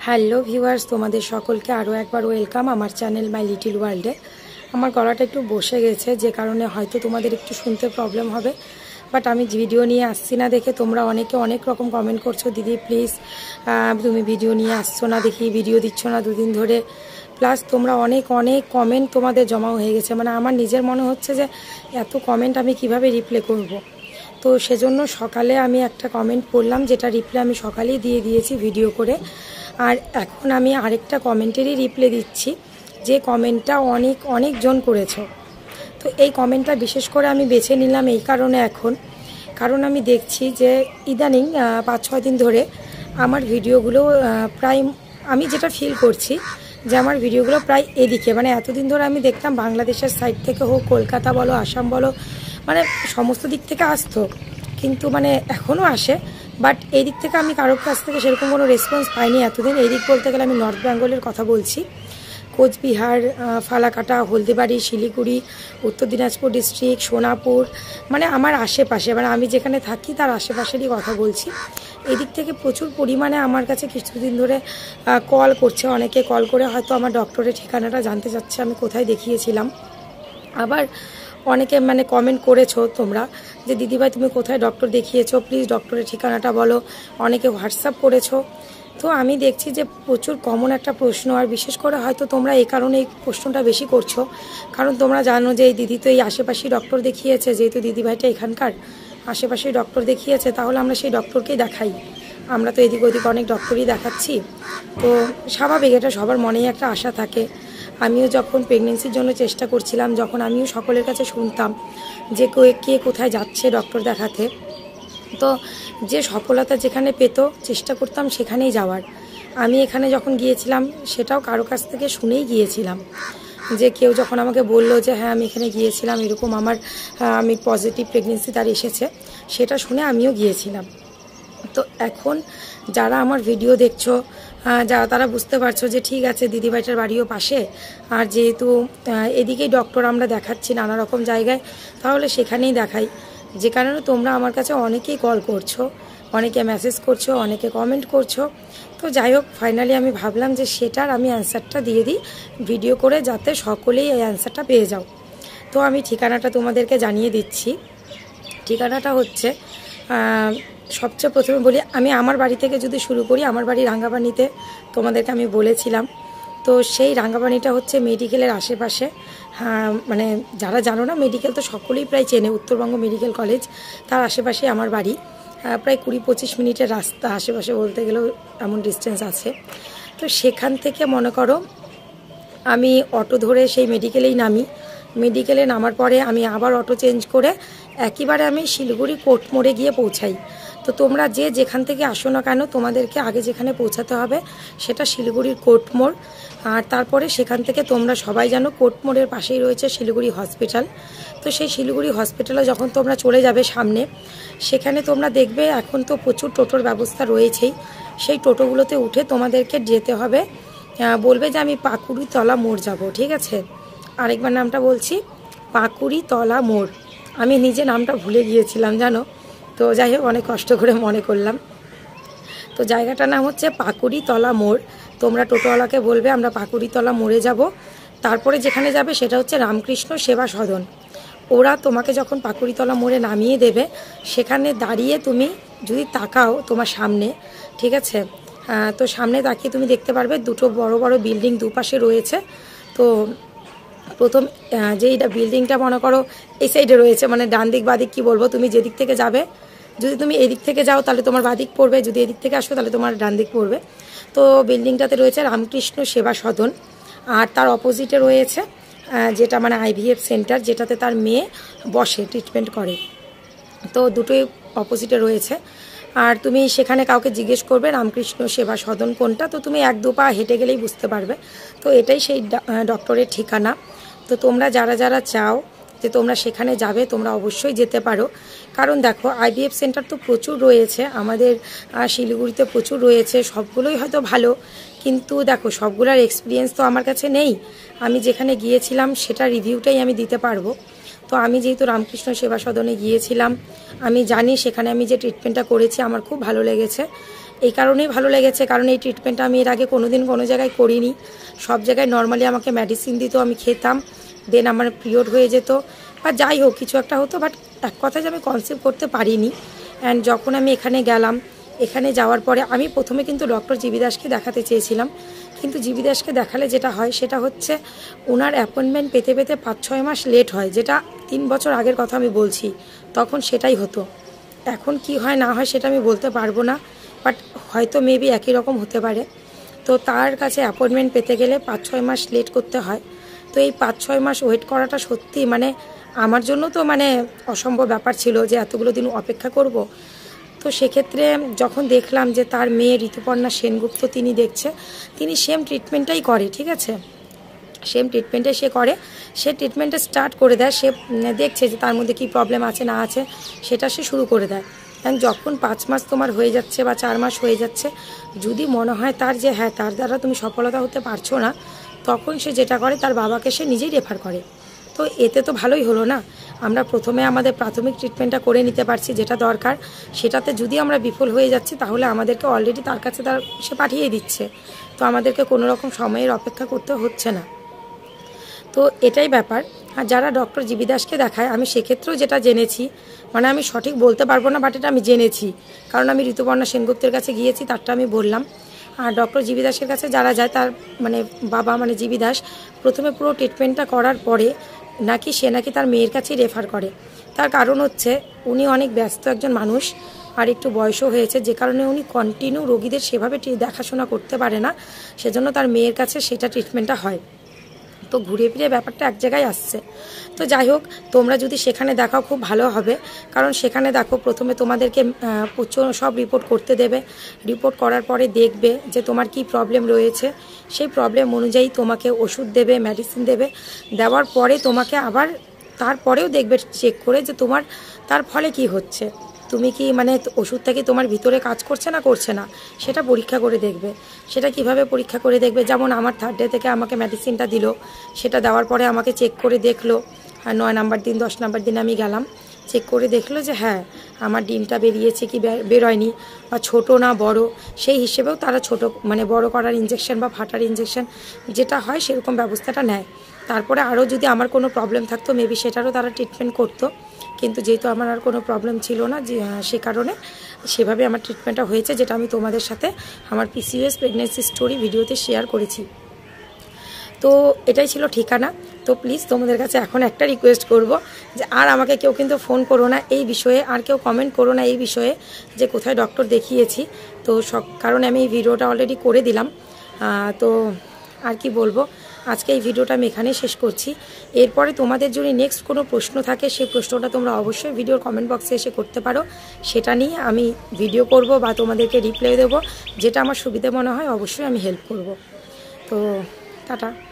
Hello viewers, তোমাদের সকলকে আরও একবার ওয়েলকাম আমার চ্যানেল মাই লিটিল ওয়ার্ল্ডে। আমার গলাটা একটু বসে গেছে, যে কারণে হয়তো তোমাদের একটু শুনতে প্রবলেম হবে, বাট আমি ভিডিও নিয়ে আসছি না দেখে তোমরা অনেকে অনেক রকম কমেন্ট করছো, দিদি প্লিজ তুমি ভিডিও নিয়ে আসছো না, দেখি ভিডিও দিচ্ছ না দুদিন ধরে। প্লাস তোমরা অনেক অনেক কমেন্ট তোমাদের জমা হয়ে গেছে, মানে আমার নিজের মনে হচ্ছে যে এত কমেন্ট আমি কিভাবে রিপ্লাই করব। তো সেজন্য সকালে আমি একটা কমেন্ট পড়লাম, যেটা রিপ্লাই আমি সকালেই দিয়ে দিয়েছি ভিডিও করে। আর এখন আমি আরেকটা কমেন্টেরই রিপ্লাই দিচ্ছি, যে কমেন্টটা অনেকজন করেছো। তো এই কমেন্টটা বিশেষ করে আমি বেছে নিলাম এই কারণে কারণ আমি দেখছি যে ইদানিং 5-6 দিন ধরে আমার ভিডিওগুলো প্রায়, আমি যেটা ফিল করছি যে আমার ভিডিওগুলো প্রায় এদিকে, মানে এতদিন ধরে আমি দেখতাম বাংলাদেশের সাইড থেকে হোক, কলকাতা বলো, আসাম বলো, মানে সমস্ত দিক থেকে আসতো, কিন্তু মানে এখনও আসে, বাট এই দিক থেকে আমি কারোর কাছ থেকে সেরকম কোনো রেসপন্স পাইনি এতদিন। এই দিক বলতে গেলে আমি নর্থ বেঙ্গলের কথা বলছি, কোচবিহার, ফালাকাটা, হলদিবাড়ি, শিলিগুড়ি, উত্তর দিনাজপুর ডিস্ট্রিক্ট, সোনাপুর, মানে আমার আশেপাশে, মানে আমি যেখানে থাকি তার আশেপাশেরই কথা বলছি। এই দিক থেকে প্রচুর পরিমাণে আমার কাছে কিছুদিন ধরে কল করছে, অনেকে কল করে হয়তো আমার ডক্টরের ঠিকানাটা জানতে চাচ্ছে আমি কোথায় দেখিয়েছিলাম। আবার অনেকে মানে কমেন্ট করেছো তোমরা যে দিদিভাই তুমি কোথায় ডক্টর দেখিয়েছো, প্লিজ ডক্টরের ঠিকানাটা বলো। অনেকে হোয়াটসঅ্যাপ করেছো। তো আমি দেখছি যে প্রচুর কমন একটা প্রশ্ন, আর বিশেষ করে হয়তো তোমরা এই কারণে এই প্রশ্নটা বেশি করছো, কারণ তোমরা জানো যে এই দিদি তো এই আশেপাশেই ডক্টর দেখিয়েছে, যেহেতু দিদিভাইটা এখানকার আশেপাশেই ডক্টর দেখিয়েছে, তাহলে আমরা সেই ডক্টরকেই দেখাই। আমরা তো এদিক ওদিক অনেক ডক্টরই দেখাচ্ছি, তো স্বাভাবিক, এটা সবার মনেই একটা আশা থাকে। আমিও যখন প্রেগনেন্সির জন্য চেষ্টা করছিলাম, যখন আমিও সকলের কাছে শুনতাম যে কে কোথায় যাচ্ছে ডক্টর দেখাতে, তো যে সফলতা যেখানে পেত চেষ্টা করতাম সেখানেই যাওয়ার। আমি এখানে যখন গিয়েছিলাম সেটাও কারো কাছ থেকে শুনেই গিয়েছিলাম, যে কেউ যখন আমাকে বললো যে হ্যাঁ আমি এখানে গিয়েছিলাম, এরকম আমি পজিটিভ প্রেগনেন্সি তার এসেছে, সেটা শুনে আমিও গিয়েছিলাম। তো এখন যারা আমার ভিডিও দেখছো, তারা বুঝতে পারছো যে ঠিক আছে দিদিভাইটার বাড়িও পাশে, আর যেহেতু এদিকেই ডক্টর আমরা দেখাচ্ছি নানা রকম জায়গায়, তাহলে সেখানেই দেখাই। যে কারণে তোমরা আমার কাছে অনেকেই কল করছো, অনেকে মেসেজ করছো, অনেকে কমেন্ট করছো। তো যাই হোক, ফাইনালি আমি ভাবলাম যে সেটার আমি অ্যান্সারটা দিয়ে দিই ভিডিও করে, যাতে সকলেই এই অ্যান্সারটা পেয়ে যাও। তো আমি ঠিকানাটা তোমাদেরকে জানিয়ে দিচ্ছি। ঠিকানাটা হচ্ছে, সবচেয়ে প্রথমে বলি, আমি আমার বাড়ি থেকে যদি শুরু করি, আমার বাড়ি রাঙ্গাপানিতে, তোমাদেরকে আমি বলেছিলাম। তো সেই রাঙ্গাপানিটা হচ্ছে মেডিকেলের আশেপাশে। মানে যারা জানো না, মেডিকেল তো সকলেই প্রায় চেনে, উত্তরবঙ্গ মেডিকেল কলেজ, তার আশেপাশে আমার বাড়ি। প্রায় 20-25 মিনিটের রাস্তা, আশেপাশে বলতে গেলেও এমন ডিস্টেন্স আছে। তো সেখান থেকে মনে করো আমি অটো ধরে সেই মেডিকেলেই নামি। মেডিকেলে নামার পরে আমি আবার অটো চেঞ্জ করে একেবারে আমি শিলিগুড়ি কোর্ট মোড়ে গিয়ে পৌঁছাই। তো তোমরা যে যেখান থেকে আসো না কেন, তোমাদেরকে আগে যেখানে পৌঁছাতে হবে সেটা শিলিগুড়ির কোর্ট মোড়। আর তারপরে সেখান থেকে তোমরা সবাই জানো কোর্ট মোড়ের পাশেই রয়েছে শিলিগুড়ি হসপিটাল। তো সেই শিলিগুড়ি হসপিটালে যখন তোমরা চলে যাবে সামনে, সেখানে তোমরা দেখবে এখন তো প্রচুর টোটোর ব্যবস্থা রয়েছেই, সেই টোটোগুলোতে উঠে তোমাদেরকে যেতে হবে, বলবে যে আমি পাকুড়িতলা মোড় যাব, ঠিক আছে? আরেকবার নামটা বলছি, পাকুড়িতলা মোড়। আমি নিজে নামটা ভুলে গিয়েছিলাম জানো, তো যাই হোক অনেক কষ্ট করে মনে করলাম। তো জায়গাটার নাম হচ্ছে পাকুড়িতলা মোড়। তোমরা টোটোওয়ালাকে বলবে আমরা পাকুড়িতলা মোড়ে যাব। তারপরে যেখানে যাবে সেটা হচ্ছে রামকৃষ্ণ সেবা সদন। ওরা তোমাকে যখন পাকুড়িতলা মোড়ে নামিয়ে দেবে, সেখানে দাঁড়িয়ে তুমি যদি তাকাও তোমার সামনে, ঠিক আছে, তো সামনে তাকিয়ে তুমি দেখতে পারবে দুটো বড় বড় বিল্ডিং দুপাশে রয়েছে। তো প্রথম যেই বিল্ডিংটা মনে করো এই সাইডে রয়েছে, মানে ডান দিক বাদিক কী বলবো, তুমি যেদিক থেকে যাবে, যদি তুমি এদিক থেকে যাও তাহলে তোমার বাদিক পড়বে, যদি এদিক থেকে আসো তাহলে তোমার ডান দিক পড়বে। তো বিল্ডিংটাতে রয়েছে রামকৃষ্ণ সেবা সদন, আর তার অপোজিটে রয়েছে যেটা মানে IVF সেন্টার, যেটাতে তার মেয়ে বসে ট্রিটমেন্ট করে। তো দুটোই অপোজিটে রয়েছে। আর তুমি সেখানে কাউকে জিজ্ঞেস করবে রামকৃষ্ণ সেবা সদন কোনটা, তো তুমি 1-2 পা হেঁটে গেলেই বুঝতে পারবে। তো এটাই সেই ডক্টরের ঠিকানা। তো তোমরা যারা যারা চাও যে তোমরা সেখানে যাবে, তোমরা অবশ্যই যেতে পারো। কারণ দেখো IVF সেন্টার তো প্রচুর রয়েছে আমাদের শিলিগুড়িতে, প্রচুর রয়েছে, সবগুলোই হয়তো ভালো, কিন্তু দেখো সবগুলোর এক্সপিরিয়েন্স তো আমার কাছে নেই। আমি যেখানে গিয়েছিলাম সেটা রিভিউটাই আমি দিতে পারবো। তো আমি যেহেতু রামকৃষ্ণ সেবা সদনে গিয়েছিলাম, আমি জানি সেখানে আমি যে ট্রিটমেন্টটা করেছি আমার খুব ভালো লেগেছে। এই কারণেই ভালো লেগেছে, কারণ এই ট্রিটমেন্টটা আমি এর আগে কোনোদিন কোনো জায়গায় করিনি। সব জায়গায় নর্মালি আমাকে মেডিসিন দিত, আমি খেতাম, দেন আমার পিরিয়ড হয়ে যেত বা যাই হোক কিছু একটা হতো, বাট এক কথায় যে আমি কনসিভ করতে পারিনি। অ্যান্ড যখন আমি এখানে গেলাম, এখানে যাওয়ার পরে আমি প্রথমে কিন্তু ডক্টর জিবি দাসকে দেখাতে চেয়েছিলাম, কিন্তু জিবি দাসকে দেখালে যেটা হয় সেটা হচ্ছে ওনার অ্যাপয়েন্টমেন্ট পেতে পেতে 5-6 মাস লেট হয়, যেটা 3 বছর আগের কথা আমি বলছি, তখন সেটাই হতো। এখন কি হয় না হয় সেটা আমি বলতে পারবো না, বাট হয়তো মেবি একই রকম হতে পারে। তো তার কাছে অ্যাপয়েন্টমেন্ট পেতে গেলে 5-6 মাস লেট করতে হয়। তো এই 5-6 মাস ওয়েট করাটা সত্যি মানে আমার জন্য তো মানে অসম্ভব ব্যাপার ছিল যে এতগুলো দিন অপেক্ষা করব। তো সেক্ষেত্রে যখন দেখলাম যে তার মেয়ে ঋতুপর্ণা সেনগুপ্ত তিনি দেখছে, তিনি সেম ট্রিটমেন্টটাই করে, ঠিক আছে, সেম ট্রিটমেন্টে সে করে, সে ট্রিটমেন্টটা স্টার্ট করে দেয়, সে দেখছে যে তার মধ্যে কী প্রবলেম আছে না আছে সেটা সে শুরু করে দেয়। কারণ যখন 5 মাস তোমার হয়ে যাচ্ছে বা 4 মাস হয়ে যাচ্ছে, যদি মনে হয় তার যে হ্যাঁ তার দ্বারা তুমি সফলতা হতে পারছো না, তখন সে যেটা করে তার বাবাকে সে নিজেই রেফার করে। তো এতে তো ভালোই হলো না, আমরা প্রথমে আমাদের প্রাথমিক ট্রিটমেন্টটা করে নিতে পারছি যেটা দরকার, সেটাতে যদি আমরা বিফল হয়ে যাচ্ছি তাহলে আমাদেরকে অলরেডি তার কাছে সে পাঠিয়ে দিচ্ছে, তো আমাদেরকে কোনো রকম সময়ের অপেক্ষা করতে হচ্ছে না। তো এটাই ব্যাপার। আর যারা ডক্টর জিবি দাসকে দেখায়, আমি সেক্ষেত্রেও যেটা জেনেছি, মানে আমি সঠিক বলতে পারবো না, বাট এটা আমি জেনেছি, কারণ আমি ঋতুপর্ণা সেনগুপ্তের কাছে গিয়েছি, তারটা আমি বললাম। আর ডক্টর জিবি দাসের কাছে যারা যায় তার মানে বাবা মানে জিবি দাস প্রথমে পুরো ট্রিটমেন্টটা করার পরে নাকি সে নাকি তার মেয়ের কাছেই রেফার করে। তার কারণ হচ্ছে উনি অনেক ব্যস্ত একজন মানুষ, আর একটু বয়সও হয়েছে, যে কারণে উনি কন্টিনিউ রোগীদের সেভাবে দেখাশোনা করতে পারে না, সেজন্য তার মেয়ের কাছে সেটা ট্রিটমেন্টটা হয়। তো ঘুরে ফিরে ব্যাপারটা এক জায়গায় আসছে। তো যাই হোক, তোমরা যদি সেখানে দেখাও খুব ভালো হবে, কারণ সেখানে দেখো প্রথমে তোমাদেরকে প্রচুর সব রিপোর্ট করতে দেবে, রিপোর্ট করার পরে দেখবে যে তোমার কি প্রবলেম রয়েছে, সেই প্রবলেম অনুযায়ী তোমাকে ওষুধ দেবে, মেডিসিন দেবে, দেওয়ার পরে তোমাকে আবার তারপরেও দেখবে চেক করে যে তোমার তার ফলে কি হচ্ছে, তুমি কি মানে ওষুধটা কি তোমার ভিতরে কাজ করছে না করছে না সেটা পরীক্ষা করে দেখবে। সেটা কিভাবে পরীক্ষা করে দেখবে, যেমন আমার 3rd ডে থেকে আমাকে মেডিসিনটা দিল, সেটা দেওয়ার পরে আমাকে চেক করে দেখলো, আর 9 নাম্বার দিন 10 নাম্বার দিন আমি গেলাম, চেক করে দেখলো যে হ্যাঁ আমার ডিমটা বেরিয়েছে কি বেরোয়নি, বা ছোটো না বড়, সেই হিসেবেও তারা ছোটো মানে বড় করার ইঞ্জেকশন বা ফাটার ইঞ্জেকশন যেটা হয় সেরকম ব্যবস্থাটা নেয়। তারপরে আরও যদি আমার কোনো প্রবলেম থাকতো মেবি সেটারও তারা ট্রিটমেন্ট করতো, কিন্তু যেহেতু আমার আর কোনো প্রবলেম ছিল না, যে সে কারণে সেভাবে আমার ট্রিটমেন্টটা হয়েছে, যেটা আমি তোমাদের সাথে আমার পিসিওএস প্রেগনেন্সি স্টোরি ভিডিওতে শেয়ার করেছি। তো এটাই ছিল ঠিকানা। তো প্লিজ তোমাদের কাছে এখন একটা রিকোয়েস্ট করব যে আর আমাকে কেউ কিন্তু ফোন করো না এই বিষয়ে, আর কেউ কমেন্ট করো না এই বিষয়ে যে কোথায় ডক্টর দেখিয়েছি। তো কারণে আমি এই ভিডিওটা অলরেডি করে দিলাম। তো আর কি বলবো, আজকে এই ভিডিওটা আমি এখানেই শেষ করছি। এরপরে তোমাদের যদি নেক্সট কোনো প্রশ্ন থাকে সেই প্রশ্নটা তোমরা অবশ্যই ভিডিওর কমেন্ট বক্সে এসে করতে পারো, সেটা নিয়ে আমি ভিডিও করব বা তোমাদেরকে রিপ্লাই দেবো, যেটা আমার সুবিধা মনে হয় অবশ্যই আমি হেল্প করব। তো টাটা।